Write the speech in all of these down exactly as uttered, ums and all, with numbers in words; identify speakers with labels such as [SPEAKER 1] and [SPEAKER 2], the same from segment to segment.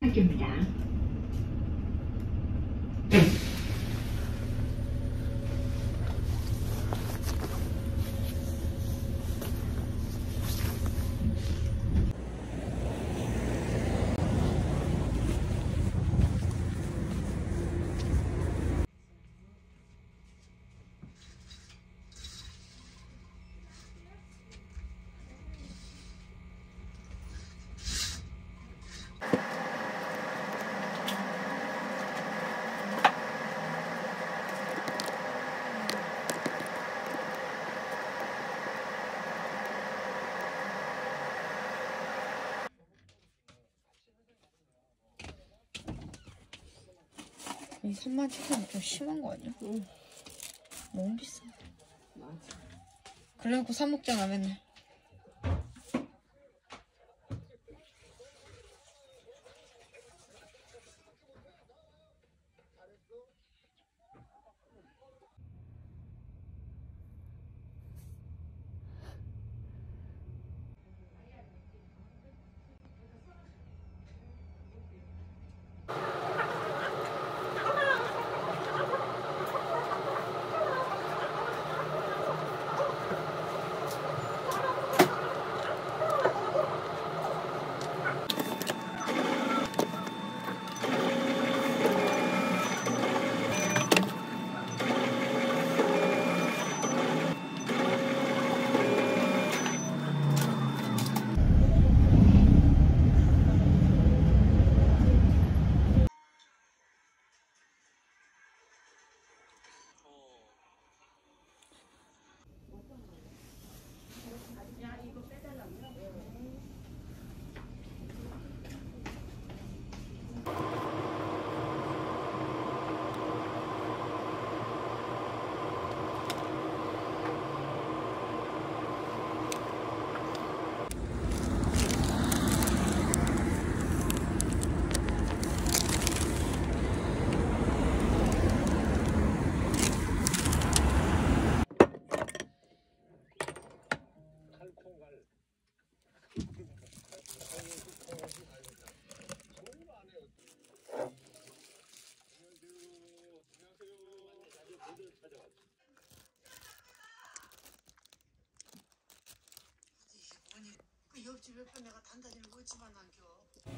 [SPEAKER 1] 학교입니다.
[SPEAKER 2] 이 삼만 칠천 원 좀 심한 거 아니야? 응. 너무 비싸.
[SPEAKER 3] 맞아.
[SPEAKER 2] 그래놓고 사 먹잖아 맨날.
[SPEAKER 4] 그 옆집 옆에 내가 단단히 어찌만 안겨.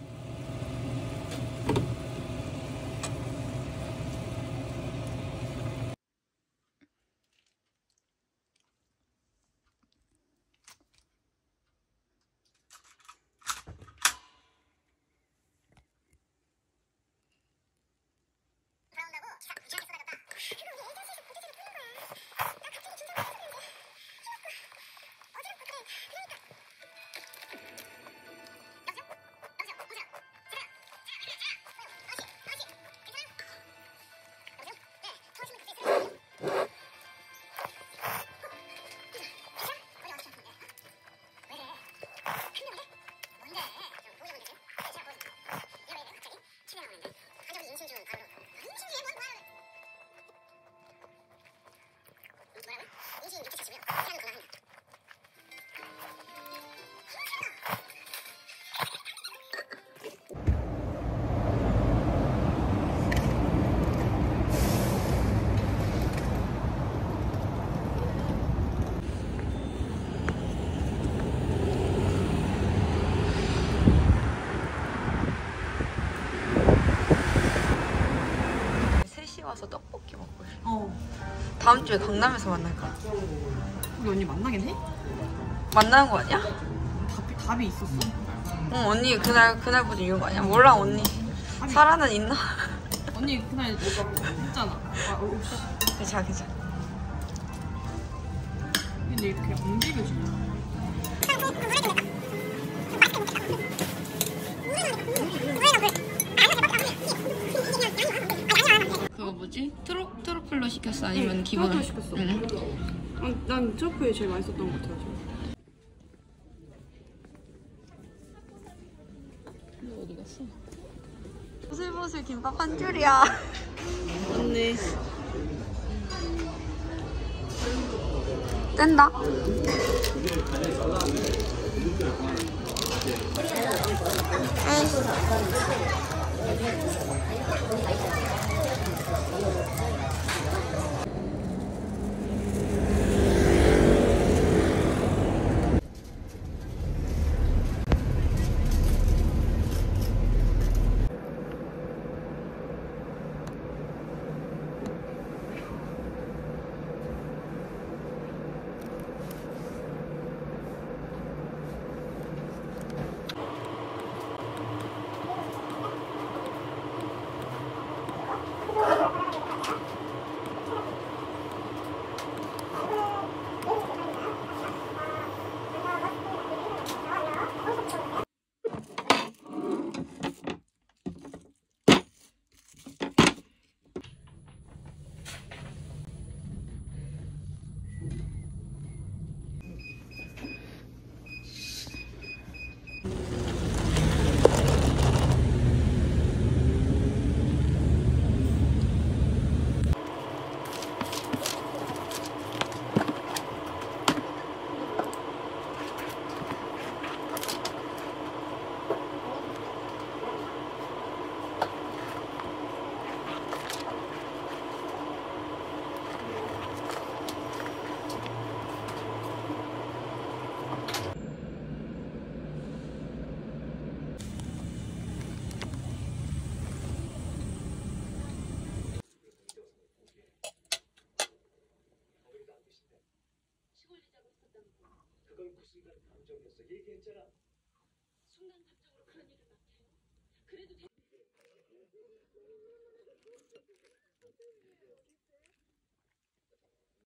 [SPEAKER 2] 와서 떡볶이 먹고 싶어.
[SPEAKER 3] 어.
[SPEAKER 2] 다음 주에 강남에서 만날까?
[SPEAKER 3] 우리 언니 만나긴 해?
[SPEAKER 2] 만나는 거 아니야?
[SPEAKER 3] 답이, 답이 있었어.
[SPEAKER 2] 응, 언니 그날 그날부터 이런 거 아니야? 몰라 언니.
[SPEAKER 3] 아니,
[SPEAKER 2] 사라는 있나?
[SPEAKER 3] 언니 그날 했잖아. 아, 어, 씨.
[SPEAKER 2] 괜찮아 괜찮아.
[SPEAKER 3] 근데 이렇게 안 비벼지냐?
[SPEAKER 2] 그거 뭐지? 트로, 트러플로 시켰어? 아니면 응, 기본?
[SPEAKER 3] 트러플로 시켰어.
[SPEAKER 2] 응.
[SPEAKER 3] 난, 난 트러플이 제일 맛있었던 것 같아.
[SPEAKER 2] 너 어디 갔어? 보슬보슬 김밥 한 줄이야.
[SPEAKER 3] 언니.
[SPEAKER 2] 뗀다. 에이.
[SPEAKER 1] 그건 그 순간 감정이었어. 얘기했잖아.
[SPEAKER 5] 순간 감정으로 그런 얘기를 막 해요? 그래도 돼.